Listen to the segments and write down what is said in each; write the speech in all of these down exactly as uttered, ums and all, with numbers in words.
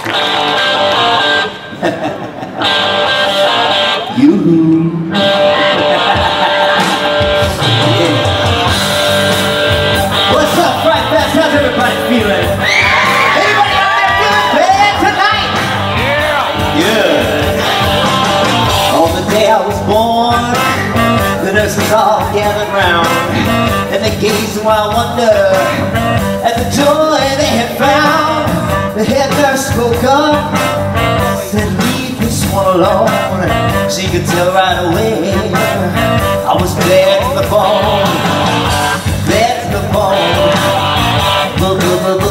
You. Yeah. What's up, Fright Fest? How's everybody feeling? Anybody out there feeling bad tonight? Yeah. Yeah. On the day I was born, the nurses all gathered round, and they gazed in wild wonder at the joy they had found. The head nurse spoke up, said, "Leave this one alone." She could tell right away I was bad to the bone, bad to the bone, bad,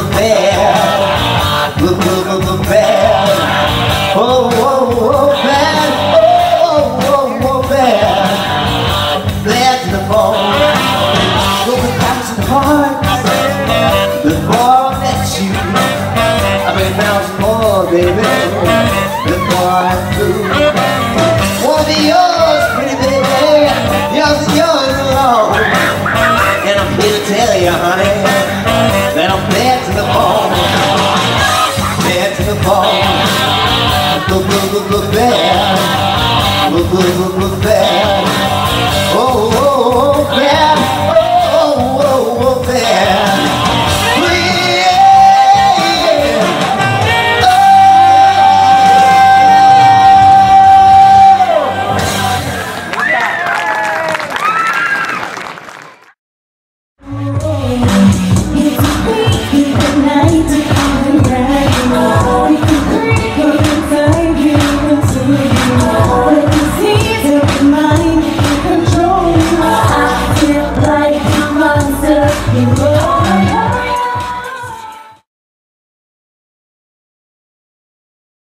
bad, bad, oh, oh, oh, bad, oh, oh, oh, bad, bad to the bone, broken backs and hearts, before I met you, I made a thousand more, baby, before I flew. Wanna be yours, pretty baby, yours and yours alone. And I'm here to tell you, honey, that I'm bad to the bone, bad to the bone, bad, bad, bad, bad.